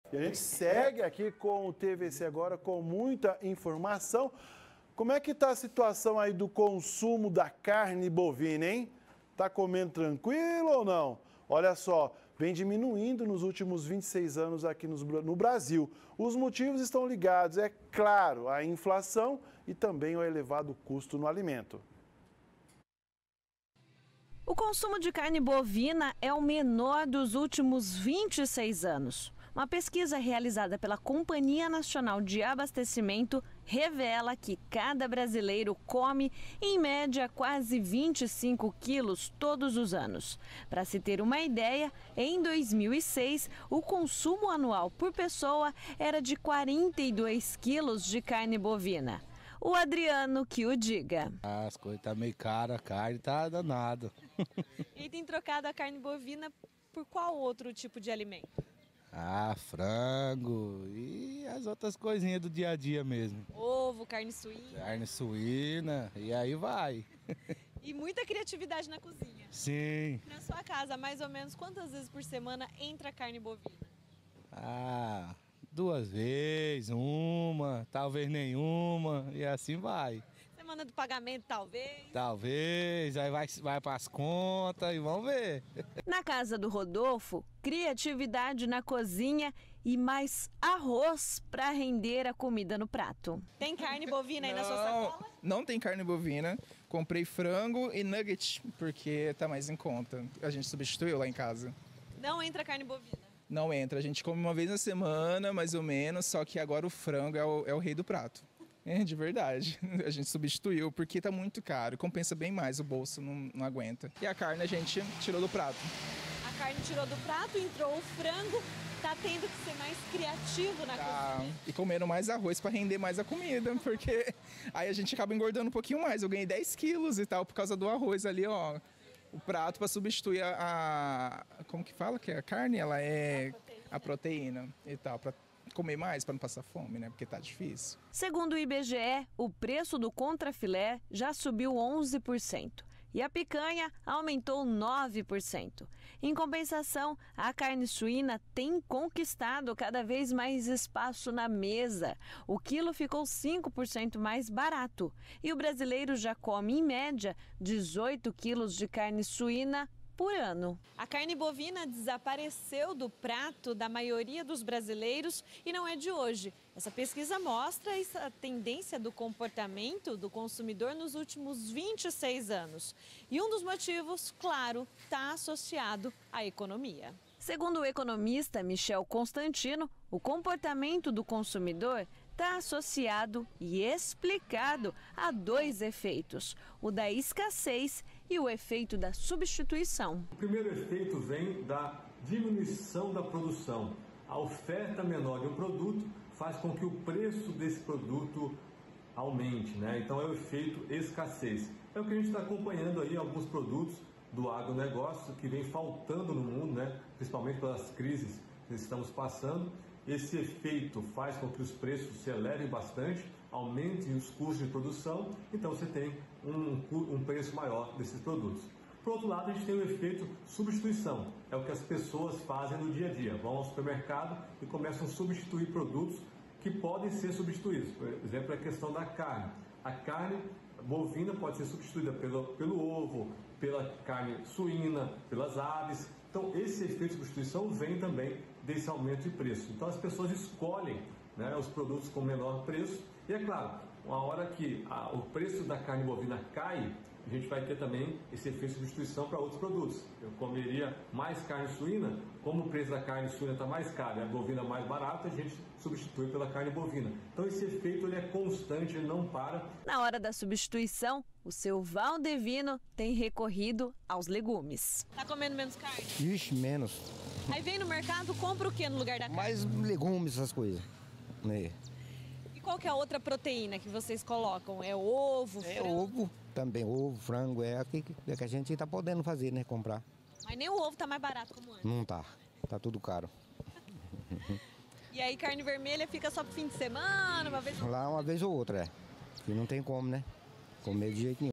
E a gente segue aqui com o TVC Agora com muita informação. Como é que está a situação aí do consumo da carne bovina, hein? Tá comendo tranquilo ou não? Olha só, vem diminuindo nos últimos 26 anos aqui no Brasil. Os motivos estão ligados, é claro, à inflação e também ao elevado custo no alimento. O consumo de carne bovina é o menor dos últimos 26 anos. Uma pesquisa realizada pela Companhia Nacional de Abastecimento revela que cada brasileiro come, em média, quase 25 quilos todos os anos. Para se ter uma ideia, em 2006, o consumo anual por pessoa era de 42 quilos de carne bovina. O Adriano que o diga. As coisas tá meio caras, a carne tá danada. E tem trocado a carne bovina por qual outro tipo de alimento? Frango e as outras coisinhas do dia a dia mesmo. Ovo, carne suína. Carne suína e aí vai. E muita criatividade na cozinha. Sim. Na sua casa, mais ou menos, quantas vezes por semana entra carne bovina? 2 vezes, uma, talvez nenhuma e assim vai. Semana do pagamento, talvez? Talvez, aí vai para as contas e vamos ver. Na casa do Rodolfo, criatividade na cozinha e mais arroz para render a comida no prato. Tem carne bovina aí na sua sacola? Não tem carne bovina. Comprei frango e nugget, porque tá mais em conta. A gente substituiu lá em casa. Não entra carne bovina? Não entra. A gente come uma vez na semana, mais ou menos, só que agora o frango é o rei do prato. É, de verdade. A gente substituiu porque tá muito caro. Compensa bem mais, o bolso não aguenta. E a carne a gente tirou do prato. A carne tirou do prato, entrou o frango. Tá tendo que ser mais criativo na cozinha. E comendo mais arroz para render mais a comida, porque aí a gente acaba engordando um pouquinho mais. Eu ganhei 10 quilos e tal por causa do arroz ali, ó. O prato para substituir como que fala que a carne, ela é a proteína e tal, para comer mais, para não passar fome, né? Porque tá difícil. Segundo o IBGE, o preço do contrafilé já subiu 11%. E a picanha aumentou 9%. Em compensação, a carne suína tem conquistado cada vez mais espaço na mesa. O quilo ficou 5% mais barato. E o brasileiro já come, em média, 18 quilos de carne suína por ano. A carne bovina desapareceu do prato da maioria dos brasileiros e não é de hoje. Essa pesquisa mostra essa tendência do comportamento do consumidor nos últimos 26 anos. E um dos motivos, claro, está associado à economia. Segundo o economista Michel Constantino, o comportamento do consumidor está associado e explicado a 2 efeitos: o da escassez e o efeito da substituição. O primeiro efeito vem da diminuição da produção. A oferta menor de um produto faz com que o preço desse produto aumente, né? Então é o efeito escassez. É o que a gente está acompanhando aí, alguns produtos do agronegócio que vem faltando no mundo, né? Principalmente pelas crises que estamos passando. Esse efeito faz com que os preços se elevem bastante, aumentem os custos de produção, então você tem um preço maior desses produtos. Por outro lado, a gente tem o efeito substituição, é o que as pessoas fazem no dia a dia, vão ao supermercado e começam a substituir produtos que podem ser substituídos. Por exemplo, a questão da carne. A carne bovina pode ser substituída pelo ovo, pela carne suína, pelas aves. Então, esse efeito de substituição vem também desse aumento de preço. Então, as pessoas escolhem, né, os produtos com menor preço. E é claro, uma hora que o preço da carne bovina cai, a gente vai ter também esse efeito de substituição para outros produtos. Eu comeria mais carne suína, como o preço da carne suína está mais caro e a bovina mais barata, a gente substitui pela carne bovina. Então esse efeito ele é constante, ele não para. Na hora da substituição, o seu Valdevino tem recorrido aos legumes. Tá comendo menos carne? Ixi, menos. Aí vem no mercado, compra o que no lugar da carne? Mais legumes, essas coisas. Né? E qual que é a outra proteína que vocês colocam? É ovo, frango? Ovo também, ovo, frango, é que a gente tá podendo fazer, né, comprar. Mas nem o ovo tá mais barato como antes? Não tá, tá tudo caro. E aí carne vermelha fica só pro fim de semana, uma vez? Lá uma vez ou outra, é. Que não tem como, né, comer de jeito nenhum.